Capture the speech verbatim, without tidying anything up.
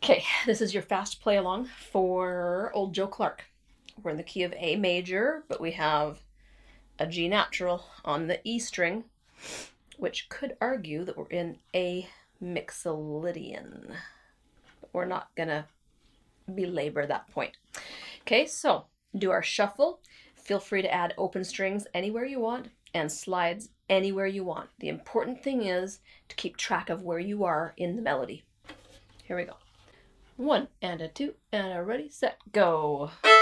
Okay, this is your fast play along for Old Joe Clark. We're in the key of A major, but we have a G natural on the E string, which could argue that we're in A Mixolydian. But we're not gonna belabor that point. Okay, so do our shuffle. Feel free to add open strings anywhere you want and slides anywhere you want. The important thing is to keep track of where you are in the melody. Here we go. One and a two and a ready, set, go.